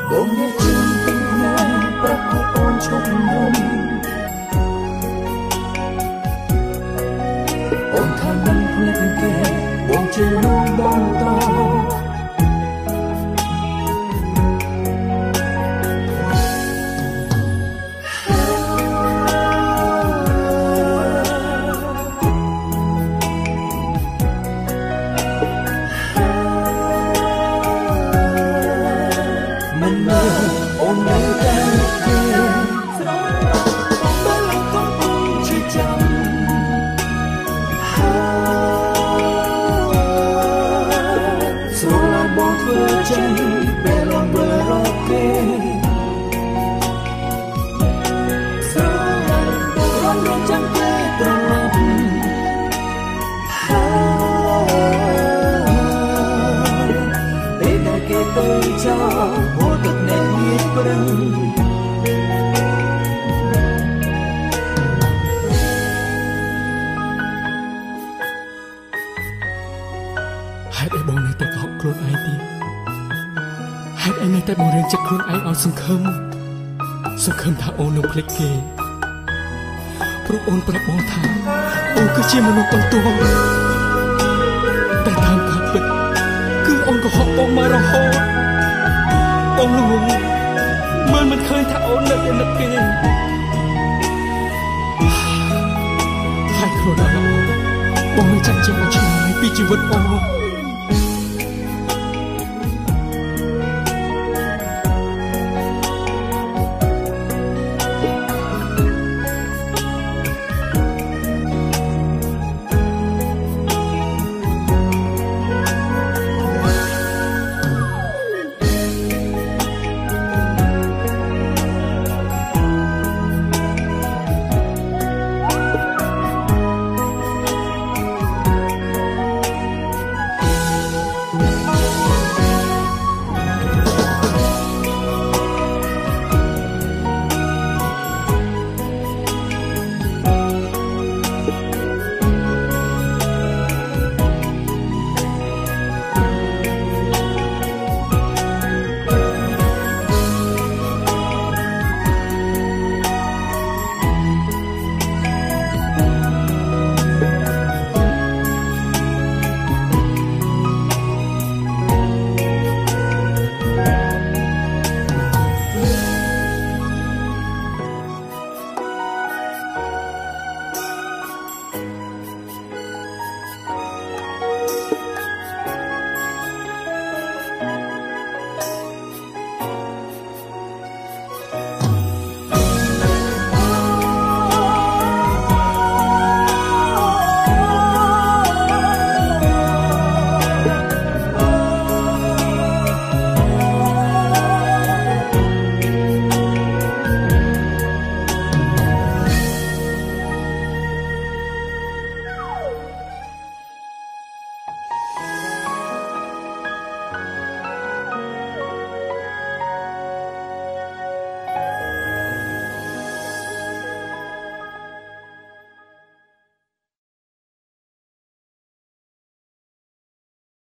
បងអ្នកជឿនពីណាប្រាប់ឲ្យអូនឈប់មុនអូនថាមិនភ្លេចគេបងជឿនោះបងតអូននៅតែគេស្រោបើលោកកំពុងជឿចាំស្រឡាញ់បងធ្វើចឹងពេលលំមើលរកគេស្រឡាញ់បងរំចាំគេត្រឡប់ពេលដែលគេទៅចោលទឹកអ្នកមានព្រឹងហេតុអីបងនៅតែកោតខ្លួនឯងទៀតហេតុអីនៅតែបង្រៀនចិត្តខ្លួនឯងឲ្យសង្ឃឹមថាអូននឹងភ្លេចគេព្រោះអូនប្រាប់បងថាអូនគឺជាមនុស្សបន្ទាល់តែតាមការពិតគឺអូនកុហកបងមករហូតបងលងមើលមិនឃើញថាអូននៅតែនឹកគេហើយខ្លួនដល់បងនឹងចាត់ជាឆ្ងាយពីជីវិតអូន